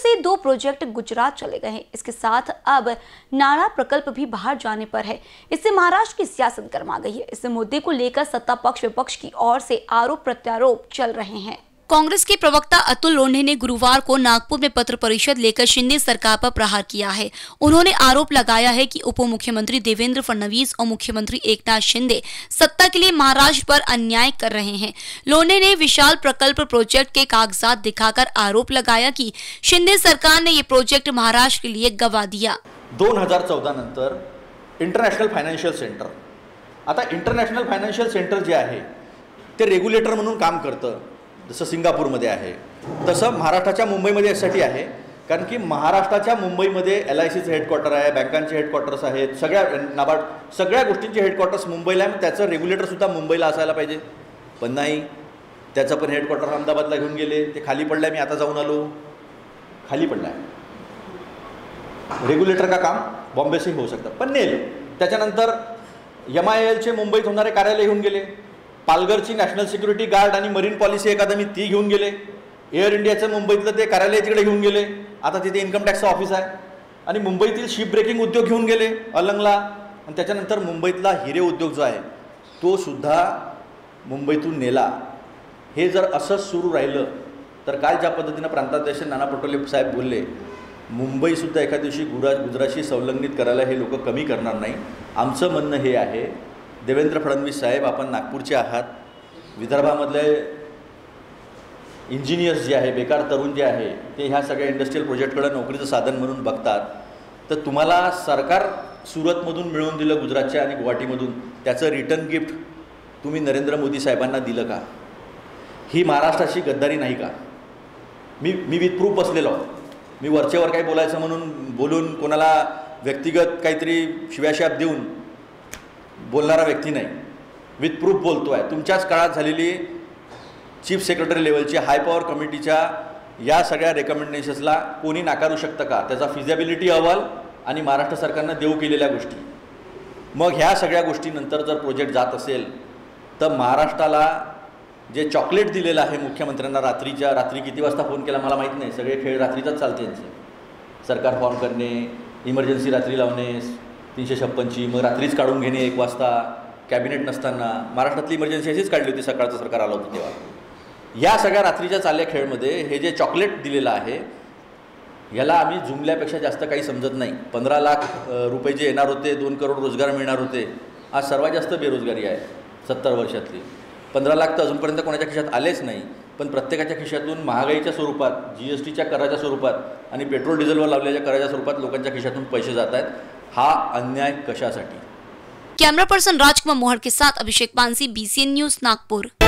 से 2 project Gujarat चले गए हैं। इसके साथ अब नाड़ा प्रकल्प भी बाहर जाने पर है। इससे महाराष्ट्र की सियासत गर्मा गई है। इस मुद्दे को लेकर सत्ता पक्ष विपक्ष की ओर से आरोप प्रत्यारोप चल रहे हैं। कांग्रेस के प्रवक्ता अतुल लोंढे ने गुरुवार को नागपुर में पत्र परिषद लेकर शिंदे सरकार पर प्रहार किया है। उन्होंने आरोप लगाया है कि उप मुख्यमंत्री देवेंद्र फडणवीस और मुख्यमंत्री एकनाथ शिंदे सत्ता के लिए महाराष्ट्र पर अन्याय कर रहे हैं। लोंढे ने विशाल प्रकल्प प्रोजेक्ट के कागजात दिखाकर आरोप लगाया कि शिंदे सरकार ने ये प्रोजेक्ट महाराष्ट्र के लिए गवा दिया। 2014 नंतर इंटरनॅशनल फायनान्शियल सेंटर, आता इंटरनॅशनल फायनान्शियल सेंटर जे आहे ते रेग्युलेटर म्हणून काम करतं। जसं सिंगापूरमध्ये आहे तसं महाराष्ट्राच्या मुंबईमध्ये यासाठी आहे कारण की महाराष्ट्राच्या मुंबईमध्ये LICचं हेडक्वार्टर आहे, बँकांचे हेडक्वार्टर्स आहेत, सगळ्या नाबार्ड सगळ्या गोष्टींचे हेडक्वार्टर्स मुंबईला आहे। त्याचं रेग्युलेटरसुद्धा मुंबईला असायला पाहिजे, पण नाही। त्याचं पण हेडक्वार्टर अहमदाबादला घेऊन गेले, ते खाली पडलं आहे। मी आता जाऊन आलो, खाली पडलं आहे। रेग्युलेटर का काम बॉम्बे से होऊ शकतं, पण नेलं। त्याच्यानंतर MILचे मुंबईत होणारे कार्यालय घेऊन गेले, पालघरची नॅशनल सिक्युरिटी गार्ड आणि मरीन पॉलिसी अकादमी ती घेऊन गेले, एअर इंडियाचं मुंबईतलं ते कार्यालय तिकडे घेऊन गेले, आता तिथे इन्कम टॅक्सचं ऑफिस आहे, आणि मुंबईतील शिप ब्रेकिंग उद्योग घेऊन गेले अलंगला, आणि त्याच्यानंतर मुंबईतला हिरे उद्योग जो आहे तो सुद्धा मुंबईतून नेला। हे जर असंच सुरू राहिलं तर काल ज्या पद्धतीनं प्रांताध्यक्ष नाना पटोले साहेब बोलले, मुंबईसुद्धा एका दिवशी गुजरातशी संलग्नित करायला हे लोक कमी करणार नाही। आमचं म्हणणं हे आहे, देवेंद्र फडणवीस साहेब, आपण नागपूरचे आहात, विदर्भामधले इंजिनियर्स जे आहे, बेकार तरुण जे आहे ते ह्या सगळ्या इंडस्ट्रियल प्रोजेक्टकडे नोकरीचं साधन म्हणून बघतात, तर तुम्हाला सरकार सुरतमधून मिळवून दिलं, गुजरातच्या आणि गुवाहाटीमधून, त्याचं रिटर्न गिफ्ट तुम्ही नरेंद्र मोदी साहेबांना दिलं का? ही महाराष्ट्राची गद्दारी नाही का? मी विथ प्रूफ बसलेलो आहोत। मी वरचेवर काही बोलायचं म्हणून बोलून कोणाला व्यक्तिगत काहीतरी शिव्याशाप देऊन बोलणारा व्यक्ती नाही, विथ प्रूफ बोलतो आहे। तुमच्याच काळात झालेली चीफ सेक्रेटरी लेवलची हाय पॉवर कमिटीच्या या सगळ्या रेकमेंडेशन्सला कोणी नाकारू शकतं का? त्याचा फिजिबिलिटी अहवाल आणि महाराष्ट्र सरकारनं देऊ केलेल्या गोष्टी, मग ह्या सगळ्या गोष्टीनंतर जर प्रोजेक्ट जात असेल तर महाराष्ट्राला जे चॉकलेट दिलेलं आहे मुख्यमंत्र्यांना, रात्री किती वाजता फोन केला मला माहीत नाही, सगळे खेळ रात्रीचाच चालते यांचे, सरकार फॉर्म करणे, इमर्जन्सी रात्री लावणे 356ची, मग रात्रीच काढून घेणे 1 वाजता, कॅबिनेट नसताना। महाराष्ट्रातली इमर्जन्सी अशीच काढली होती, सकाळचं सरकार आलं होतं तेव्हा। या सगळ्या रात्रीच्या चालल्या खेळमध्ये हे जे चॉकलेट दिलेलं आहे याला आम्ही जुमल्यापेक्षा जास्त काही समजत नाही। 15 लाख रुपये जे येणार होते, 2 करोड रोजगार मिळणार होते, आज सर्वात जास्त बेरोजगारी आहे 70 वर्षातली। 15 लाख तर अजूनपर्यंत कोणाच्या खिशात आलेच नाही, पण प्रत्येकाच्या खिशातून महागाईच्या स्वरूपात, GSTच्या कराच्या स्वरूपात आणि पेट्रोल डिझेलवर लावलेल्या कराच्या स्वरूपात लोकांच्या खिशातून पैसे जात आहेत। हा अन्याय कशासाठी? कैमरा पर्सन राजकुमार मोहर के साथ अभिषेक पानसी, BCN न्यूज़, नागपुर।